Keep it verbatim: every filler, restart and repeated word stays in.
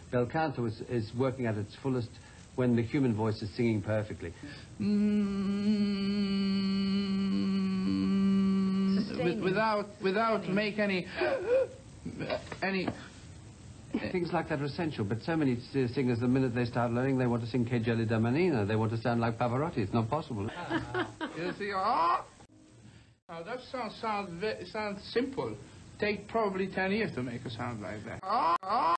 Bel canto is, is working at its fullest when the human voice is singing perfectly. Mm, without, without make any, any... Things like that are essential, but so many singers, the minute they start learning, they want to sing Che gelida manina. They want to sound like Pavarotti. It's not possible. You see, oh! Now that sounds, sounds, sounds simple. Take probably ten years to make a sound like that. Oh!